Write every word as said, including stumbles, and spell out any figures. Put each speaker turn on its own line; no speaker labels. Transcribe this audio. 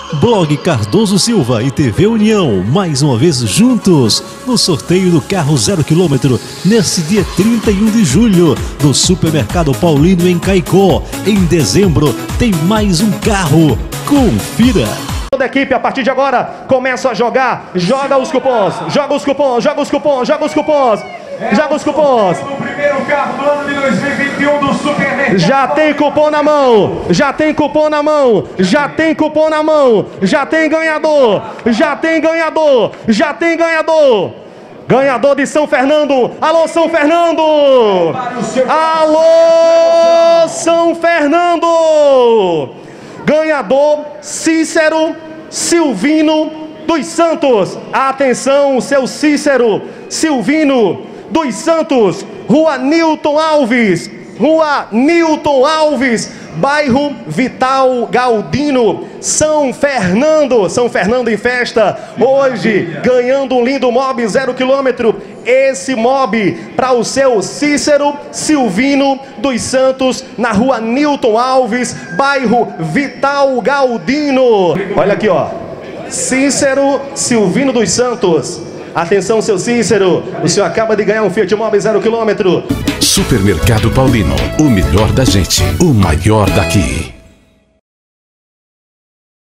Blog Cardoso Silva e T V União, mais uma vez juntos, no sorteio do carro zero quilômetro, nesse dia trinta e um de julho, no Supermercado Paulino em Caicó. Em dezembro, tem mais um carro. Confira!
Toda a equipe, a partir de agora, começa a jogar, joga os cupons, joga os cupons, joga os cupons, joga os cupons, joga os cupons.
O primeiro carro do ano de dois mil e vinte e um do Supermercado.
Já tem cupom na mão, já tem cupom na mão, já tem cupom na mão, já tem ganhador, já tem ganhador, já tem ganhador. Ganhador de São Fernando. Alô, São Fernando! Alô, São Fernando! Ganhador Cícero Silvino dos Santos. Atenção, seu Cícero Silvino dos Santos. Rua Nilton Alves. Rua Nilton Alves, bairro Vital Galdino, São Fernando. São Fernando em festa. Hoje, ganhando um lindo mob zero quilômetro. Esse mob para o seu Cícero Silvino dos Santos, na rua Nilton Alves, bairro Vital Galdino. Olha aqui, ó. Cícero Silvino dos Santos. Atenção, seu Cícero. O senhor acaba de ganhar um Fiat Mobi zero quilômetro.
Supermercado Paulino, o melhor da gente, o maior daqui.